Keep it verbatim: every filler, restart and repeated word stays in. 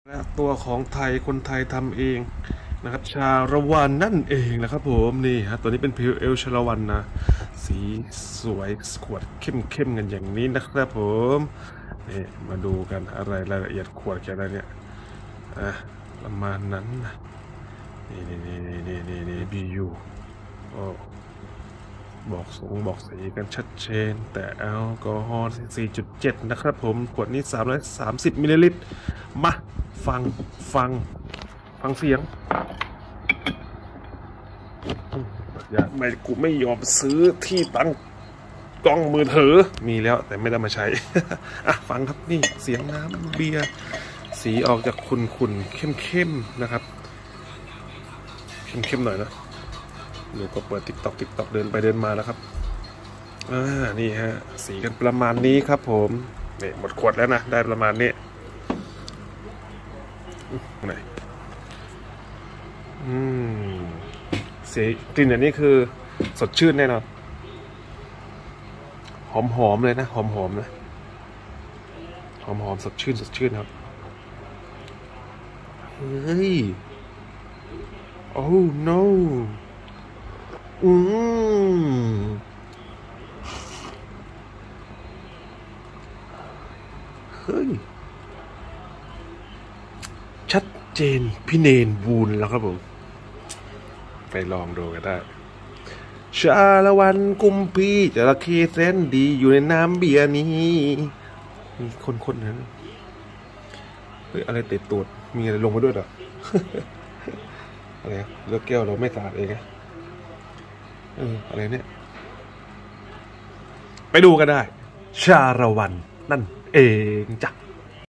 และตัวของไทยคนไทยทำเองนะครับชาละวันนั่นเองนะครับผมนี่ฮะตัวนี้เป็นพิวเอลชาละวันนะสีสวยขวดเข้มๆกันอย่างนี้นะครับผมนี่มาดูกันอะไรรายละเอียดขวดแค่ไหนเนี่ยอ่ะประมาณนั้นนี่นี่นี่นี่นี่นี่บียูโอ้บอกสงบอกสีกันชัดเจนแต่แอลกอฮอล์ สี่จุดเจ็ด นะครับผมขวดนี้สามร้อยสามสิบมิลลิลิตรมาฟังฟังฟังเสียงอย่าไม่กูไม่ยอมซื้อที่ตั้งกล้องมือถือมีแล้วแต่ไม่ได้มาใช้ อ่ะฟังครับนี่เสียงน้ำเบียร์สีออกจากขุ่นๆเข้มๆนะครับเข้มๆหน่อยนะหนูก็เปิดติ๊กต็อกติ๊กต็อกเดินไปเดินมาแล้วครับอ่านี่ฮะสีกันประมาณนี้ครับผมนี่หมดขวดแล้วนะได้ประมาณนี้ไหนอืมสีกลิ่นอย่างนี้คือสดชื่นแน่นอนหอมหอมเลยนะหอมหอมนะหอมหอมสดชื่นสดชื่นครับเฮ้ยโอ้ no อืมเฮ้ยชัดเจนพี่เนนวูนแล้วครับผมไปลองดูกันได้ชาละวันกุมพีจระเข้แสนดีอยู่ในน้ำเบียร์นี้มีคนๆนั้นเฮ้ยอะไรเตะตูดมีอะไรลงมาด้วยเหรอ อะไรเลือกแก้วเราไม่สะอาดเองเอออะไรเนี่ยไปดูกันได้ชาละวันนั่นเองจ้ะ